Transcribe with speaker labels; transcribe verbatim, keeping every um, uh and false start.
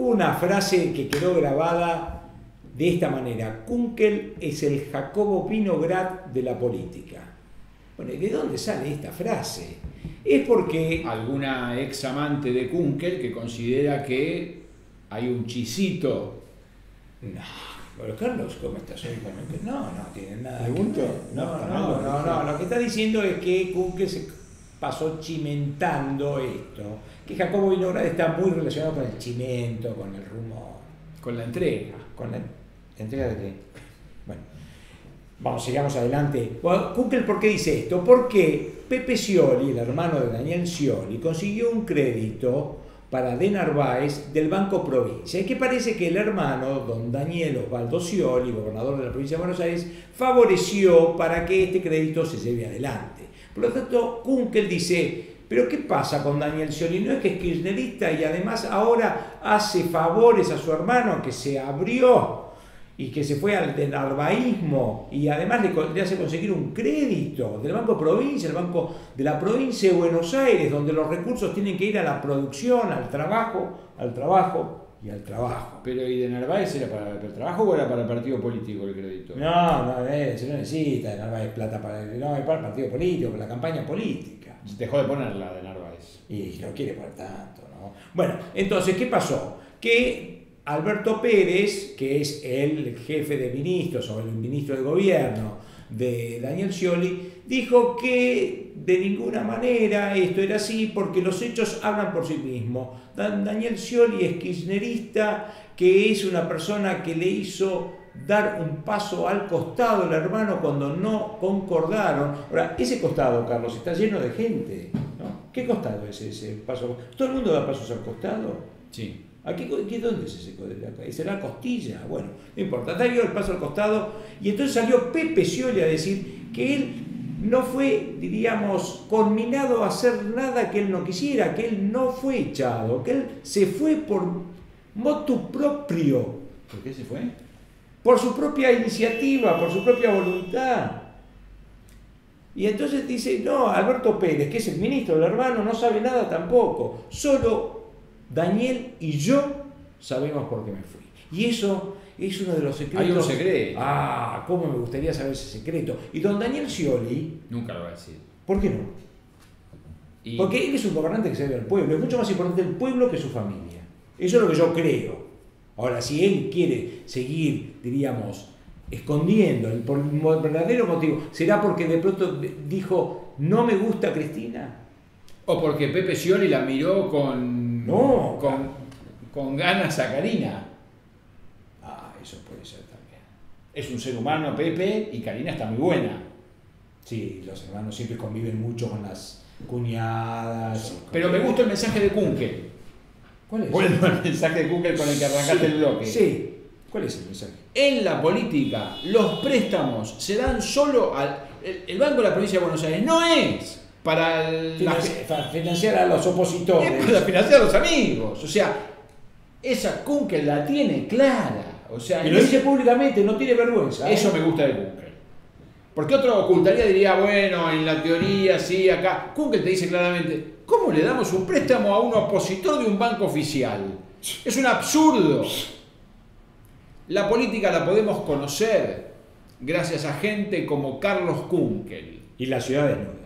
Speaker 1: hubo una frase que quedó grabada de esta manera: Kunkel es el Jacobo Vinograd de la política. Bueno, ¿y de dónde sale esta frase? Es porque...
Speaker 2: alguna ex amante de Kunkel que considera que hay un chisito.
Speaker 1: No, pero Carlos, ¿cómo estás hoy con el que- No, no tiene nada que
Speaker 2: ¿Pregunto?
Speaker 1: ver.
Speaker 2: No,
Speaker 1: No,
Speaker 2: está
Speaker 1: no,
Speaker 2: mal,
Speaker 1: no, no, lo que está diciendo es que Kunkel se pasó chimentando esto, que Jacobo Vinograd está muy relacionado con el chimento, con el rumor,
Speaker 2: Con la entrega.
Speaker 1: con la entrega de qué. Bueno, vamos, sigamos adelante. Bueno, Kunkel, ¿por qué dice esto? Porque Pepe Scioli, el hermano de Daniel Scioli, consiguió un crédito para De Narváez del Banco Provincia, y que parece que el hermano, don Daniel Osvaldo Scioli, gobernador de la provincia de Buenos Aires, favoreció para que este crédito se lleve adelante. Por lo tanto, Kunkel dice, pero ¿qué pasa con Daniel Scioli? No es que es kirchnerista y además ahora hace favores a su hermano, que se abrió y que se fue al de narvaísmo, y además le, le hace conseguir un crédito del Banco Provincia, el Banco de la Provincia de Buenos Aires, donde los recursos tienen que ir a la producción, al trabajo, al trabajo y al trabajo.
Speaker 2: Pero ¿y de Narváez era para el trabajo o era para el partido político el crédito?
Speaker 1: No, no, eh, se no necesita de Narváez plata para, no, es para el partido político, para la campaña política.
Speaker 2: Dejó de ponerla de Narváez.
Speaker 1: Y no quiere poner tanto, ¿no? Bueno, entonces, ¿qué pasó? Que Alberto Pérez, que es el jefe de ministros o el ministro de gobierno de Daniel Scioli, dijo que de ninguna manera esto era así porque los hechos hablan por sí mismos. Daniel Scioli es kirchnerista, que es una persona que le hizo dar un paso al costado el hermano cuando no concordaron. Ahora, ese costado, Carlos, está lleno de gente, ¿no? ¿Qué costado es ese paso? ¿Todo el mundo da pasos al costado?
Speaker 2: Sí.
Speaker 1: ¿Aquí, qué, ¿Dónde es ese costado? ¿Es la costilla? Bueno, no importa, dio el paso al costado y entonces salió Pepe Scioli a decir que él no fue, diríamos, conminado a hacer nada que él no quisiera, que él no fue echado, que él se fue por motu proprio.
Speaker 2: ¿Por qué se fue?
Speaker 1: Por su propia iniciativa, por su propia voluntad. Y entonces dice, no, Alberto Pérez, que es el ministro del hermano, no sabe nada tampoco. Solo Daniel y yo sabemos por qué me fui. Y eso es uno de los secretos.
Speaker 2: Hay un secreto.
Speaker 1: Ah, cómo me gustaría saber ese secreto. Y don Daniel Scioli,
Speaker 2: nunca lo va a decir.
Speaker 1: ¿por qué no?
Speaker 2: Y...
Speaker 1: Porque él es un gobernante que se debe al pueblo. Es mucho más importante el pueblo que su familia. Eso es lo que yo creo. Ahora, si él quiere seguir, diríamos, escondiendo el, por el verdadero motivo, ¿será porque de pronto dijo, no me gusta Cristina?
Speaker 2: O porque Pepe Scioli la miró con,
Speaker 1: no,
Speaker 2: con, con ganas a Karina.
Speaker 1: Ah, eso puede ser también.
Speaker 2: Es un ser humano, Pepe, y Karina está muy buena.
Speaker 1: Sí, los hermanos siempre conviven mucho con las cuñadas.
Speaker 2: Pero me gusta el mensaje de Kunkel.
Speaker 1: ¿Cuál es?
Speaker 2: Vuelvo al mensaje de Kunkel con el que arrancaste
Speaker 1: sí,
Speaker 2: el bloque.
Speaker 1: Sí. ¿Cuál es el mensaje?
Speaker 2: En la política, los préstamos se dan solo al... El, el Banco de la Provincia de Buenos Aires no es para, el,
Speaker 1: Financiar,
Speaker 2: la,
Speaker 1: para financiar a los opositores.
Speaker 2: Es para financiar a los amigos. O sea, esa Kunkel la tiene clara. O sea,
Speaker 1: y lo dice públicamente, no tiene vergüenza. ¿eh?
Speaker 2: Eso me gusta de Kunkel. Porque otro ocultaría, diría, bueno, en la teoría, sí, acá. Kunkel te dice claramente, ¿cómo le damos un préstamo a un opositor de un banco oficial? Es un absurdo. La política la podemos conocer gracias a gente como Carlos Kunkel.
Speaker 1: Y la ciudad desnuda.